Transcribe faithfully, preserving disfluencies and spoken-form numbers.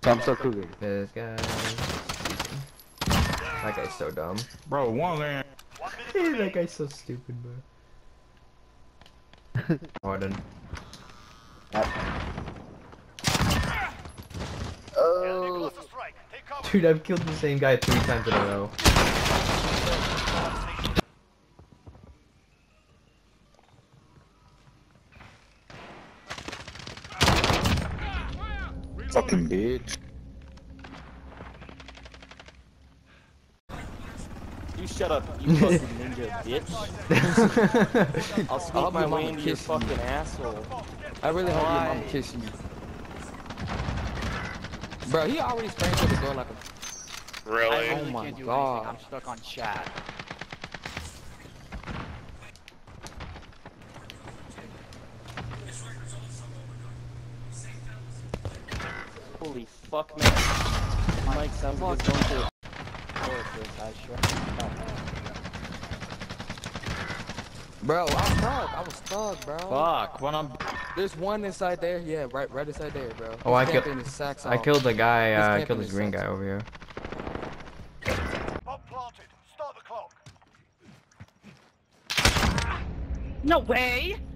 I'm so cool. This guy. That guy's so dumb. Bro, one man. That guy's so stupid, bro. Pardon. Oh. Dude, I've killed the same guy three times in a row. Fucking bitch. You shut up, you fucking ninja bitch. I'll sneak my way into your fucking you. asshole. I really hope Why? your mom kiss you. Bro, he already sprayed to the door like a... Really? I really Oh my can't do God. anything. I'm stuck on chat. Holy fuck, man. Mike sounds like he's going to the I sure. Bro, I was stuck. I was stuck, bro. Fuck, when I'm... There's one inside there. Yeah, right right inside there, bro. Oh, I He's killed. camping his sacks I off. killed the guy. He's Uh, I camping killed this his green sacks guy off. over here. Bomb planted. Start the clock. No way!